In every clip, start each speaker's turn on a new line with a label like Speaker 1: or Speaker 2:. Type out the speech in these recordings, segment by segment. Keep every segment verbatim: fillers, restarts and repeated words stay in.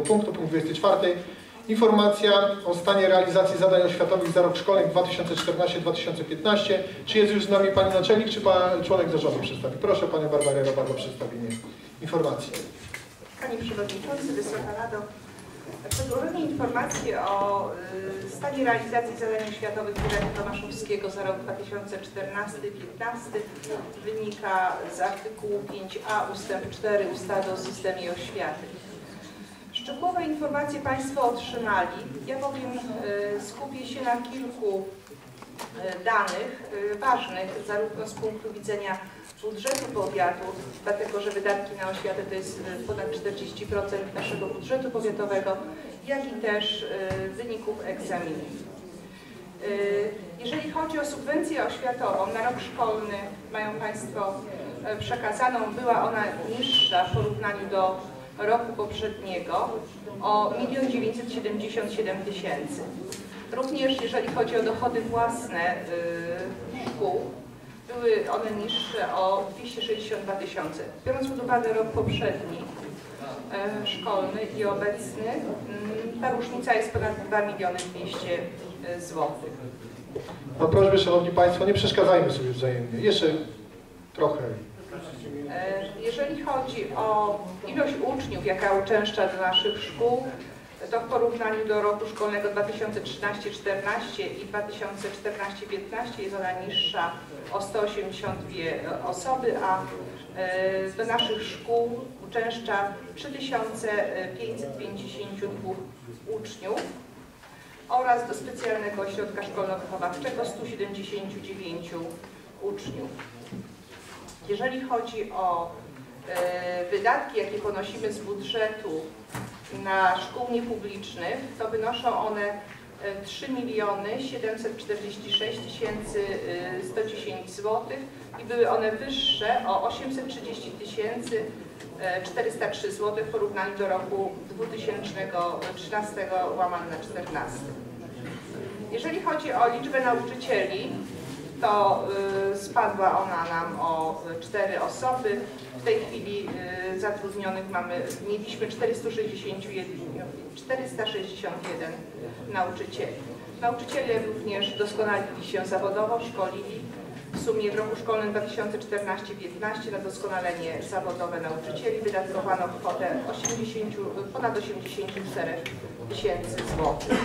Speaker 1: punktu, punkt dwudziesty czwarty. Informacja o stanie realizacji zadań oświatowych za rok szkolny dwa tysiące czternasty dwa tysiące piętnasty. Czy jest już z nami Pani Naczelnik, czy Pan członek zarządu przedstawi? Proszę Panią Barbarę Robak o przedstawienie informacji.
Speaker 2: Panie Przewodniczący, Wysoka Rado, przedłożenie informacji o y, stanie realizacji zadań oświatowych powiatu tomaszowskiego za rok dwa tysiące czternasty piętnasty wynika z artykułu pięć a ustęp cztery ustawy o systemie oświaty. Szczegółowe informacje Państwo otrzymali. Ja bowiem y, skupię się na kilku y, danych y, ważnych, zarówno z punktu widzenia budżetu powiatu, dlatego że wydatki na oświatę to jest ponad czterdzieści procent naszego budżetu powiatowego, jak i też y, wyników egzaminów. Y, jeżeli chodzi o subwencję oświatową na rok szkolny, mają Państwo y, przekazaną, była ona niższa w porównaniu do roku poprzedniego o milion dziewięćset siedemdziesiąt siedem tysięcy. Również jeżeli chodzi o dochody własne y, szkół, były one niższe o dwieście sześćdziesiąt dwa tysiące. Biorąc pod uwagę rok poprzedni, e, szkolny i obecny, m, ta różnica jest ponad dwa miliony dwieście złotych.
Speaker 1: No prośbę, Szanowni Państwo, nie przeszkadzajmy sobie wzajemnie. Jeszcze trochę.
Speaker 2: E, jeżeli chodzi o ilość uczniów, jaka uczęszcza do naszych szkół, to w porównaniu do roku szkolnego dwa tysiące trzynaście czternaście i dwa tysiące czternaście piętnaście jest ona niższa o sto osiemdziesiąt dwie osoby, a do naszych szkół uczęszcza trzy tysiące pięćset pięćdziesiąt dwa uczniów oraz do specjalnego ośrodka szkolno-wychowawczego sto siedemdziesiąt dziewięć uczniów. Jeżeli chodzi o wydatki, jakie ponosimy z budżetu na szkół niepublicznych, to wynoszą one trzy miliony siedemset czterdzieści sześć tysięcy sto dziesięć złotych i były one wyższe o osiemset trzydzieści tysięcy czterysta trzy złotych w porównaniu do roku dwa tysiące trzynastego łamane na czternaście. Jeżeli chodzi o liczbę nauczycieli, to y, spadła ona nam o cztery osoby. W tej chwili y, zatrudnionych mamy, mieliśmy czterysta sześćdziesiąt jeden nauczycieli. Nauczyciele również doskonalili się zawodowo, szkolili. W sumie w roku szkolnym dwa tysiące czternasty piętnaście na doskonalenie zawodowe nauczycieli wydatkowano kwotę ponad osiemdziesiąt cztery tysięcy złotych.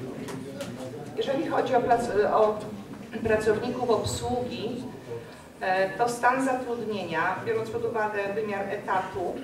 Speaker 2: Jeżeli chodzi o, plac, o pracowników obsługi, to stan zatrudnienia, biorąc pod uwagę wymiar etatu,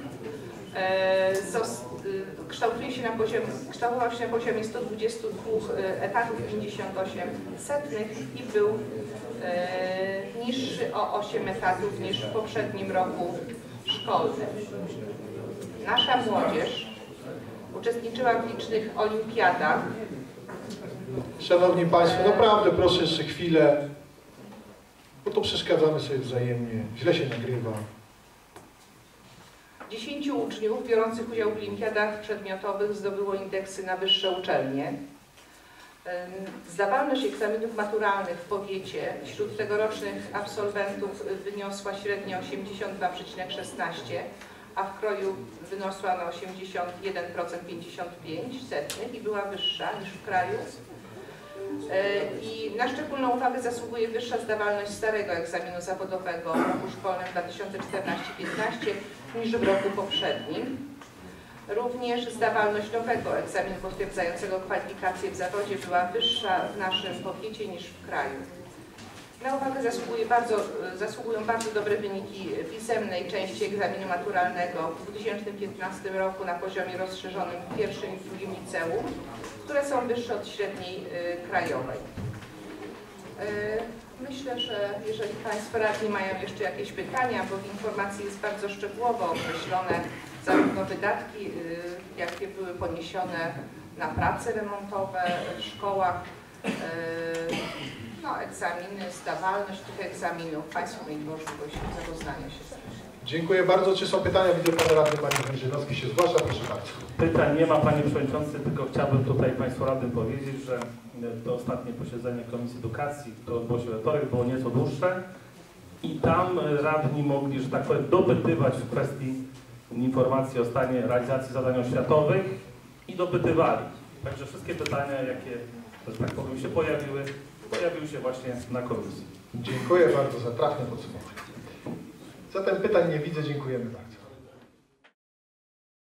Speaker 2: kształtuje się na poziomie, kształtował się na poziomie sto dwudziestu dwóch etatów pięćdziesiąt osiem setnych i był niższy o osiem etatów niż w poprzednim roku szkolnym. Nasza młodzież uczestniczyła w licznych olimpiadach.
Speaker 1: Szanowni Państwo, naprawdę proszę jeszcze chwilę, bo to przeszkadzamy sobie wzajemnie, źle się nagrywa.
Speaker 2: Dziesięciu uczniów biorących udział w olimpiadach przedmiotowych zdobyło indeksy na wyższe uczelnie. Zdawalność egzaminów maturalnych w powiecie wśród tegorocznych absolwentów wyniosła średnio osiemdziesiąt dwa przecinek szesnaście, a w kraju wyniosła na osiemdziesiąt jeden przecinek pięćdziesiąt pięć i była wyższa niż w kraju. I na szczególną uwagę zasługuje wyższa zdawalność starego egzaminu zawodowego w roku szkolnym dwa tysiące czternasty piętnaście niż w roku poprzednim. Również zdawalność nowego egzaminu potwierdzającego kwalifikacje w zawodzie była wyższa w naszym powiecie niż w kraju. Na uwagę zasługuje bardzo, zasługują bardzo dobre wyniki pisemnej części egzaminu maturalnego w dwa tysiące piętnastym roku na poziomie rozszerzonym w pierwszym i drugim liceum, które są wyższe od średniej y, krajowej. Y, myślę, że jeżeli Państwo radni mają jeszcze jakieś pytania, bo w informacji jest bardzo szczegółowo określone zarówno wydatki, y, jakie były poniesione na prace remontowe w szkołach, y, no, egzaminy, zdawalność tych egzaminów. Państwo mieli możliwość zapoznania się z tym.
Speaker 1: Dziękuję bardzo. Czy są pytania? Widzę, Pan Radny Marcin Węgrzynowski się zgłasza. Proszę bardzo.
Speaker 3: Pytań nie ma, Panie Przewodniczący, tylko chciałbym tutaj Państwu radnym powiedzieć, że to ostatnie posiedzenie Komisji Edukacji, które odbyło się we wtorek, było nieco dłuższe i tam radni mogli, że tak powiem, dopytywać w kwestii informacji o stanie realizacji zadań oświatowych i dopytywali. Także wszystkie pytania, jakie, że tak powiem, się pojawiły, pojawiły się właśnie na komisji.
Speaker 1: Dziękuję bardzo za trafne podsumowanie. Zatem pytań nie widzę, dziękujemy bardzo.